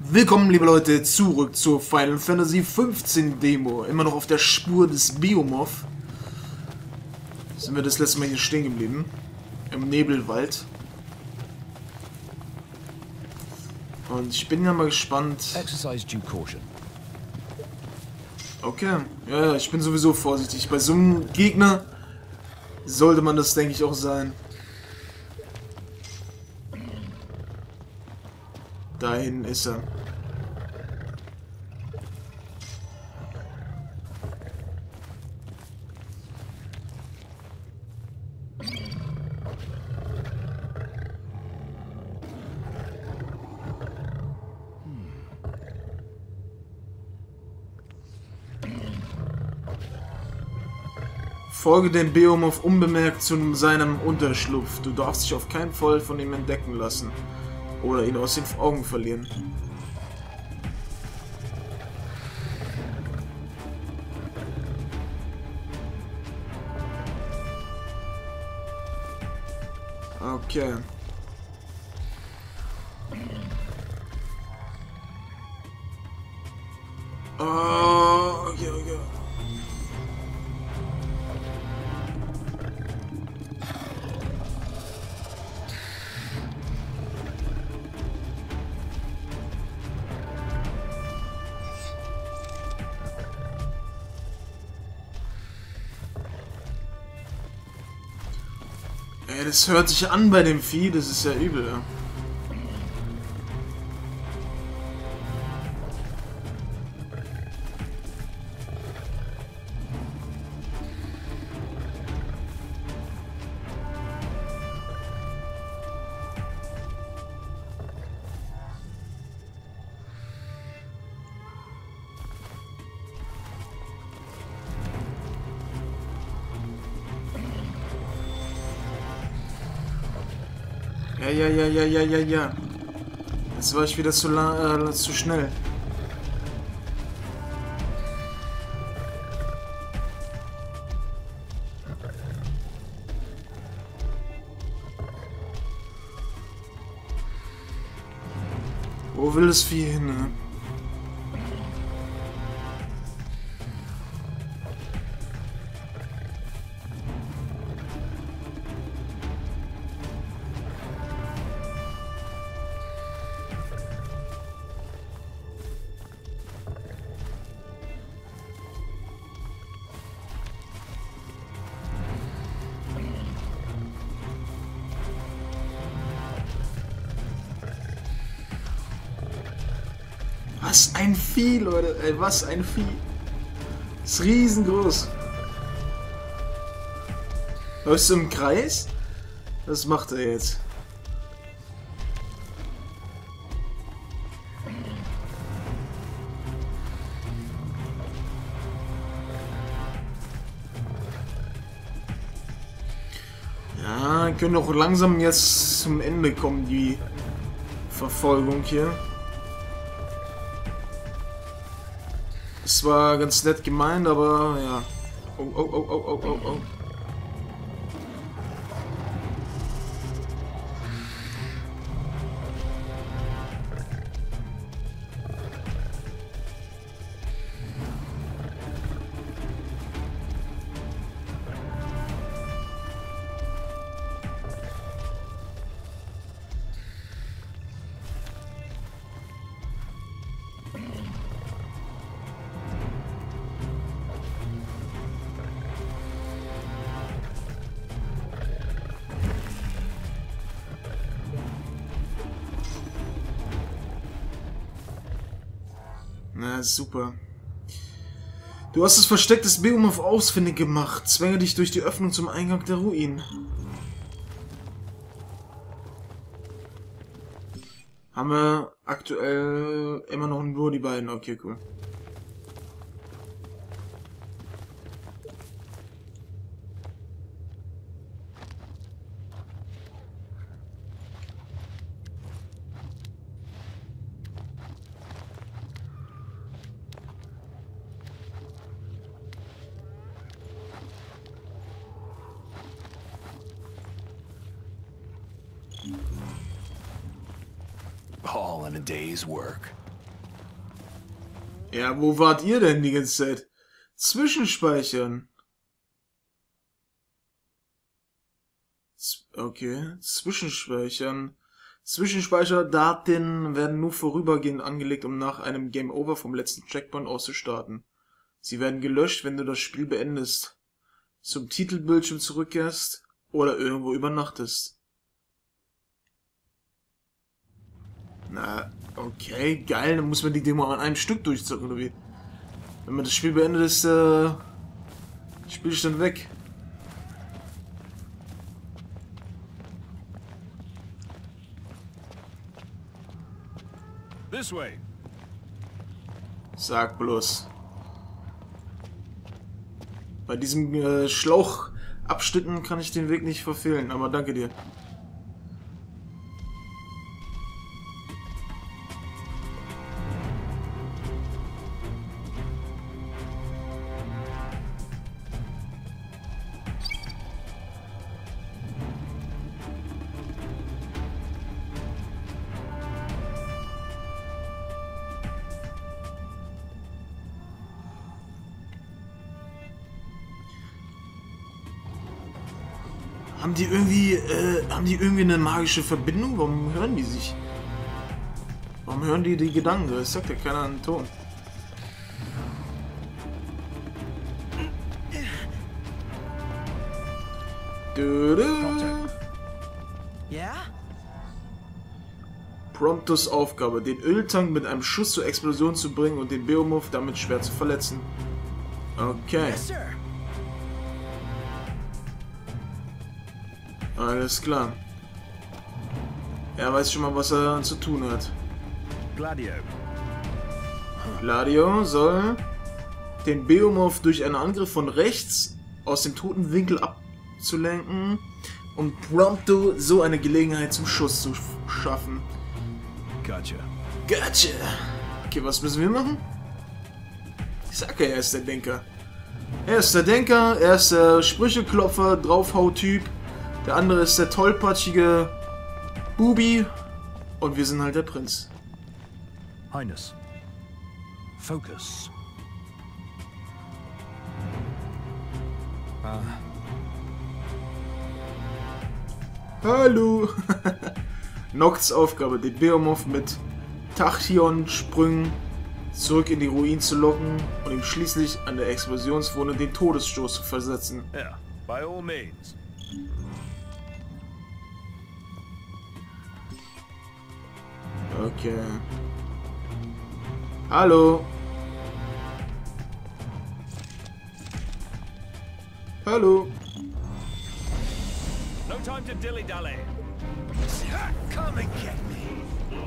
Willkommen, liebe Leute, zurück zur Final Fantasy 15 Demo. Immer noch auf der Spur des Behemoth. Sind wir das letzte Mal hier stehen geblieben. Im Nebelwald. Und ich bin ja mal gespannt. Exercise due caution. Okay, ja, ich bin sowieso vorsichtig. Bei so einem Gegner sollte man das, denke ich, auch sein. Dahin ist er. Folge dem Behemoth unbemerkt zu seinem Unterschlupf. Du darfst dich auf keinen Fall von ihm entdecken lassen. Oder ihn aus den Augen verlieren. Okay. Oh, okay, okay. Ey, das hört sich an bei dem Vieh, das ist ja übel, ja. Ja. Jetzt war ich wieder zu schnell. Wo will das Vieh hin, ne? Was ein Vieh, Leute. Ey, was ein Vieh. Das ist riesengroß. Läufst du im Kreis? Was macht er jetzt? Ja, können auch langsam jetzt zum Ende kommen, die Verfolgung hier. Es war ganz nett gemeint, aber ja. Oh. Na, super. Du hast das Versteck des Behemoth ausfindig gemacht. Zwänge dich durch die Öffnung zum Eingang der Ruinen. Haben wir aktuell immer noch nur die beiden. Okay, cool. All in a day's work. Ja, wo wart ihr denn die ganze Zeit? Zwischenspeichern. Okay, Zwischenspeichern. Zwischenspeicherdaten werden nur vorübergehend angelegt, um nach einem Game Over vom letzten Checkpoint auszustarten. Sie werden gelöscht, wenn du das Spiel beendest, zum Titelbildschirm zurückkehrst oder irgendwo übernachtest. Na, okay, geil, dann muss man die Demo an einem Stück durchzocken, oder wie? Wenn man das Spiel beendet, ist Spielstand weg. This way. Sag bloß. Bei diesem Schlauchabschnitten kann ich den Weg nicht verfehlen, aber danke dir. Haben die irgendwie eine magische Verbindung? Warum hören die sich? Warum hören die Gedanken? Das sagt ja keiner einen Ton. Ja? Promptos Aufgabe, den Öltank mit einem Schuss zur Explosion zu bringen und den Behemoth damit schwer zu verletzen. Okay. Yes, sir. Alles klar. Er weiß schon mal, was er zu tun hat. Gladio. Gladio soll den Behemoth durch einen Angriff von rechts aus dem toten Winkel abzulenken und Prompto so eine Gelegenheit zum Schuss zu schaffen. Gotcha. Gotcha. Okay, was müssen wir machen? Ich sag ja, er ist der Denker. Er ist der Denker, er ist der Sprücheklopfer, Draufhau-Typ. Der andere ist der tollpatschige Bubi. Und wir sind halt der Prinz. Highness. Focus. Hallo. Nocts Aufgabe, den Behemoth mit Tachyon-Sprüngen zurück in die Ruinen zu locken und ihm schließlich an der Explosionswunde den Todesstoß zu versetzen. Yeah, by all means. Okay. Hallo. Hallo. No time to dilly-dally. Come and get me.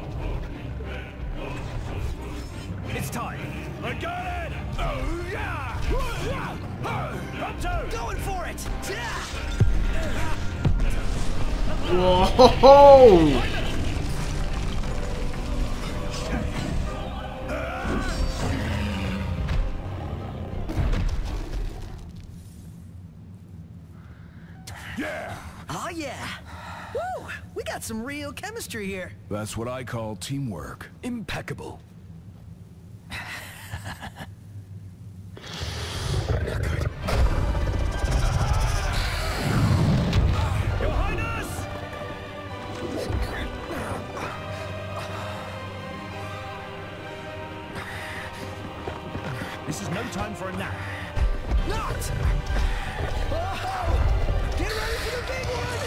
It's time. I got it! Oh, yeah! Up to! Going for it. Whoa! Yeah! Oh yeah. Woo! We got some real chemistry here. That's what I call teamwork. Impeccable. Your Highness! This is no time for a nap. Not. Oh, get ready for the big one.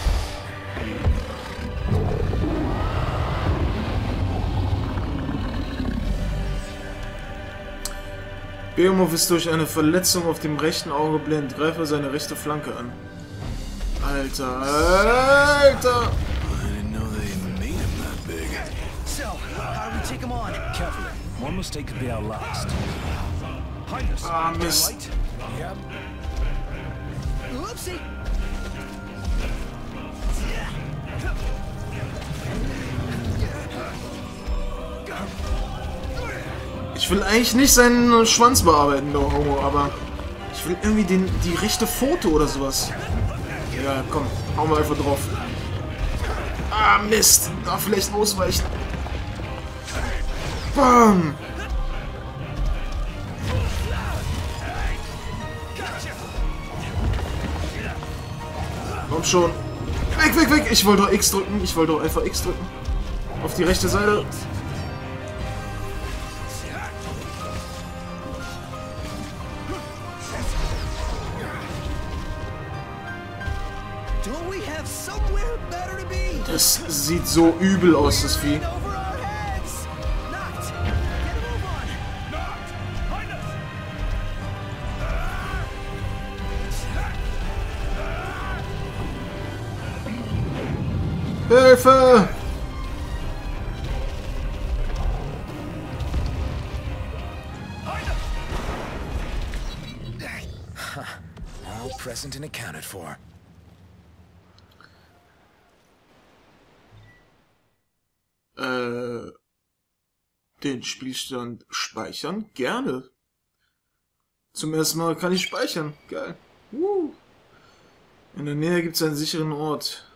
Behemoth ist durch eine Verletzung auf dem rechten Auge blind. Greife seine rechte Flanke an. Alter, Alter! I didn't know they made him that big. So, how do we take him on? Carefully. One mistake could be our last. Highness. Ah, Mist. Right? Yep. Oopsie. Ich will eigentlich nicht seinen Schwanz bearbeiten, der Homo, aber ich will irgendwie die rechte Pfote oder sowas. Ja, komm, hauen wir einfach drauf. Ah, Mist. Darf vielleicht ausweichen. Bam! schon. Weg, weg, weg. Ich wollte doch X drücken. Ich wollte doch einfach X drücken. Auf die rechte Seite. Das sieht so übel aus, das Vieh. Hilfe! All present and accounted for. Den Spielstand speichern? Gerne. Zum ersten Mal kann ich speichern. Geil. In der Nähe gibt es einen sicheren Ort.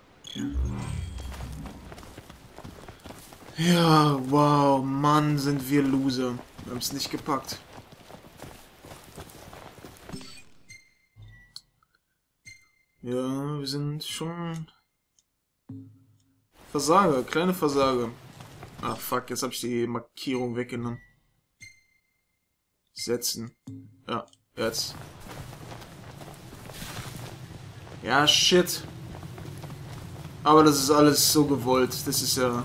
Ja, wow, Mann, sind wir Loser. Wir haben es nicht gepackt. Ja, wir sind schon Versager, kleine Versager. Ah, fuck, jetzt habe ich die Markierung weggenommen. Setzen. Ja, jetzt. Ja, shit. Aber das ist alles so gewollt. Das ist ja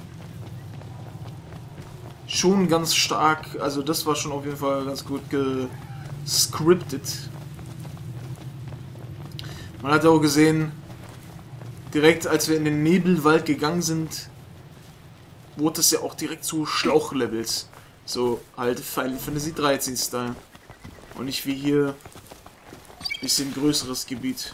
schon ganz stark. Also das war schon auf jeden Fall ganz gut gescriptet. Man hat auch gesehen, direkt als wir in den Nebelwald gegangen sind, wurde es ja auch direkt zu Schlauchlevels. So halt Final Fantasy 13 Style. Und nicht wie hier ein bisschen größeres Gebiet.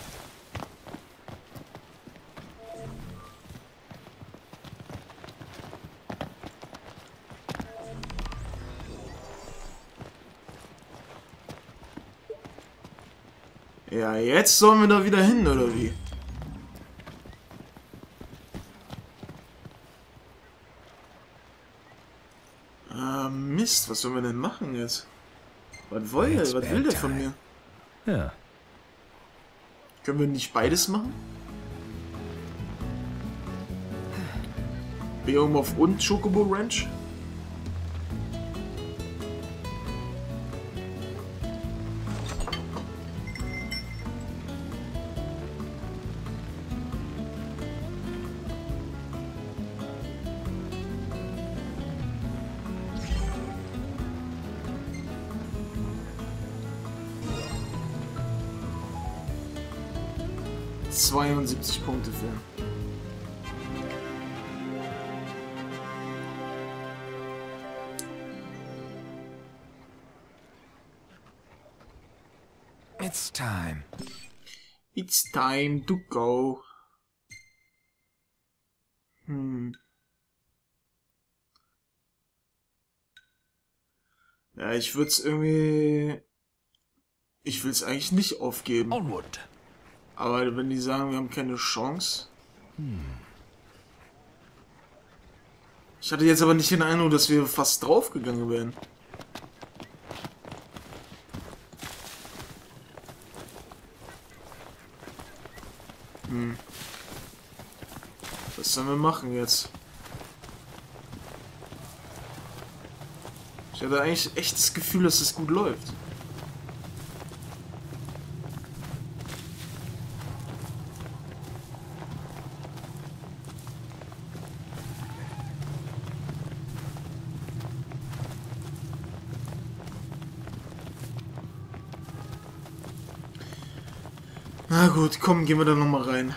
Ja, jetzt sollen wir da wieder hin, oder wie? Mist, was sollen wir denn machen jetzt? Was will der? Was will der von mir? Ja. Können wir nicht beides machen? Beowulf und Chocobo Ranch? ...72 Punkte für. It's time. It's time to go. Ja, ich würde es irgendwie... Ich will es eigentlich nicht aufgeben. Onward. Aber wenn die sagen, wir haben keine Chance... Ich hatte jetzt aber nicht den Eindruck, dass wir fast draufgegangen wären. Was sollen wir machen jetzt? Ich hatte eigentlich echt das Gefühl, dass es gut läuft. Na gut, komm, gehen wir da nochmal rein.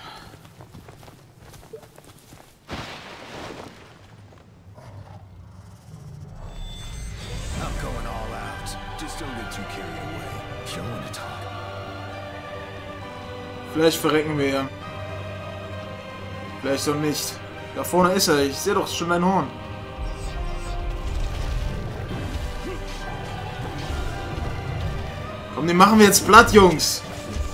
I'm going all out. Just don't get too carried away. If you want to talk. Vielleicht verrecken wir ja. Vielleicht doch nicht. Da vorne ist er. Ich sehe doch schon ein Horn. Komm, den machen wir jetzt platt, Jungs.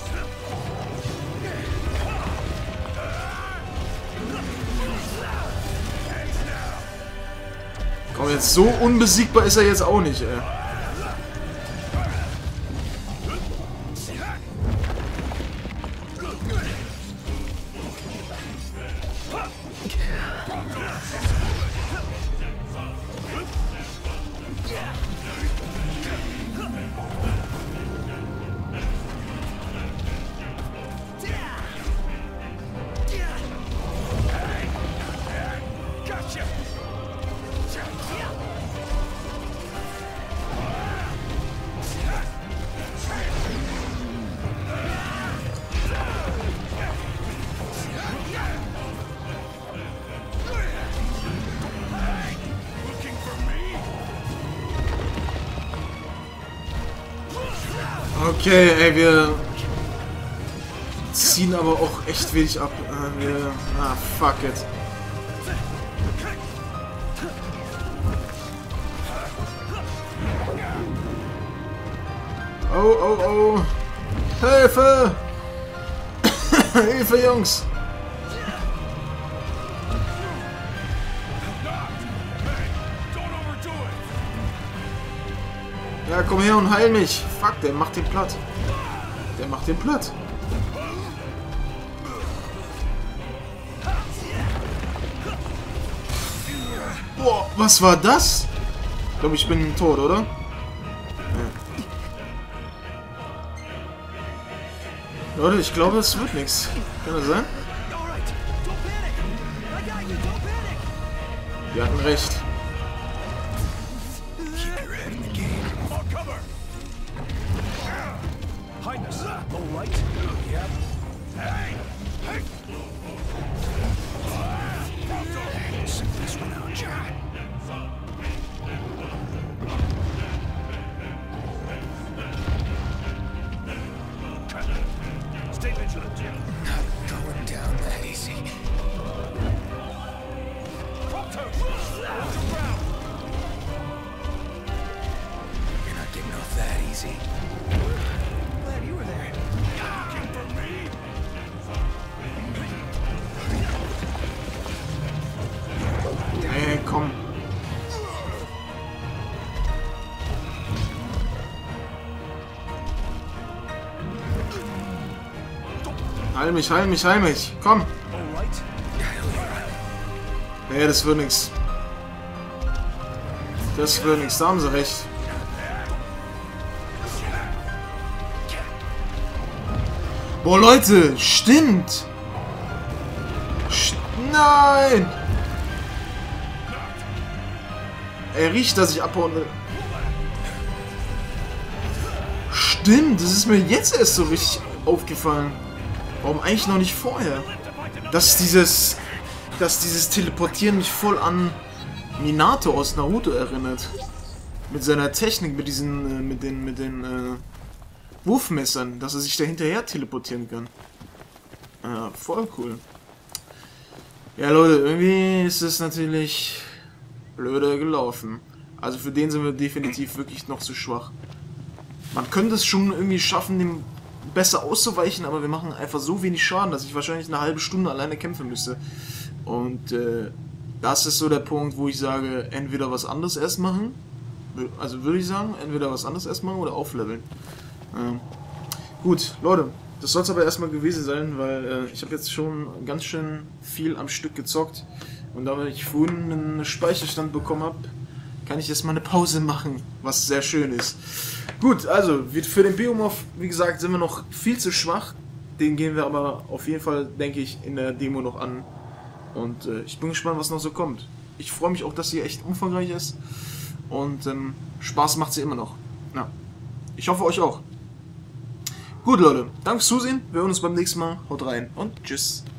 Komm, jetzt so unbesiegbar ist er jetzt auch nicht, ey. Okay, ey, wir ziehen aber auch echt wenig ab. Fuck it. Oh, oh, oh. Hilfe! Hilfe, Jungs! Ja, komm her und heil mich. Fuck, der macht den platt. Der macht den platt. Boah, was war das? Ich glaube, ich bin tot, oder? Ja. Leute, ich glaube, es wird nichts. Kann das sein? Wir hatten recht. Highness, all right? Yep. Sit this one out, John. Stay vigilant, Jim. Not going down that easy. You're not getting off that easy. Glad you were there. Looking for me? Ey, komm. Heil mich, heil mich, heil mich. Komm. All right? Nee, das wird nix. Das wird nix, da haben sie recht. Boah, Leute, stimmt. Nein. Er riecht, dass ich abhauen will. Stimmt, das ist mir jetzt erst so richtig aufgefallen. Warum eigentlich noch nicht vorher? Dass dieses Teleportieren mich voll an Minato aus Naruto erinnert. Mit seiner Technik, mit diesen, mit den Wurfmessern, dass er sich da hinterher teleportieren kann. Ja, voll cool. Ja, Leute, irgendwie ist es natürlich blöder gelaufen. Also für den sind wir definitiv wirklich noch zu schwach. Man könnte es schon irgendwie schaffen, dem besser auszuweichen, aber wir machen einfach so wenig Schaden, dass ich wahrscheinlich eine halbe Stunde alleine kämpfen müsste. Und das ist so der Punkt, wo ich sage, entweder was anderes erst machen, also würde ich sagen, entweder was anderes erst machen oder aufleveln. Gut, Leute, das soll es aber erstmal gewesen sein, weil ich habe jetzt schon ganz schön viel am Stück gezockt und da ich vorhin einen Speicherstand bekommen habe, kann ich jetzt mal eine Pause machen, was sehr schön ist. Gut, also für den Beomorph, wie gesagt, sind wir noch viel zu schwach. Den gehen wir aber auf jeden Fall, denke ich, in der Demo noch an. Und ich bin gespannt, was noch so kommt. Ich freue mich auch, dass sie echt umfangreich ist. Und Spaß macht sie immer noch. Ja. Ich hoffe, euch auch. Gut, Leute, danke fürs Zusehen. Wir hören uns beim nächsten Mal. Haut rein und tschüss.